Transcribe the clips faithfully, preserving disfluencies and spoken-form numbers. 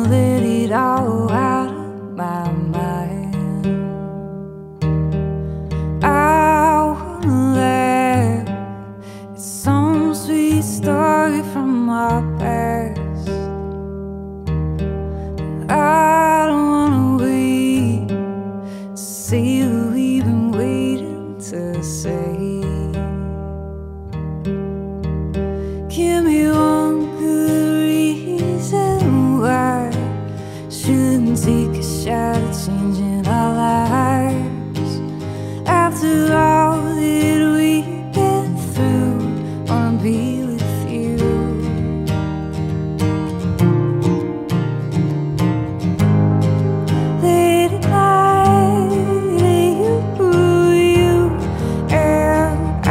let it all out of my mind. I wanna laugh at some sweet story from our past. I don't wanna wait to see what we've been waiting to say. Give me one good reason why shouldn't take a shot at changing our lives. After all that we've been through, wanna be with you. Late at night, you, you and I,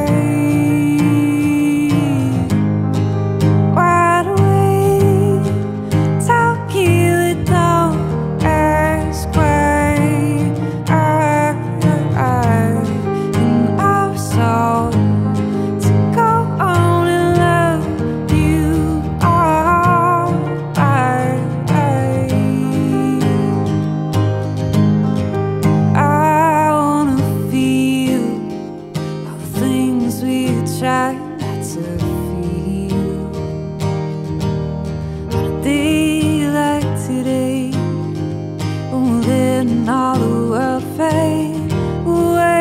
wide awake, talking with no ask why. I, I, and I resolved to go on and love you all. I, I, I wanna feel all the things we try not to feel. On a day like today, when we're letting all the world fade away.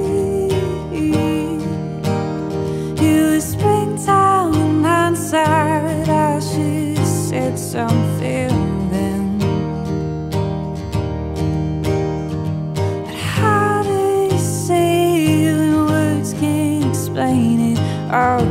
It was springtime in hindsight. I should have said something then. But how do you say it when words can't explain it? Oh,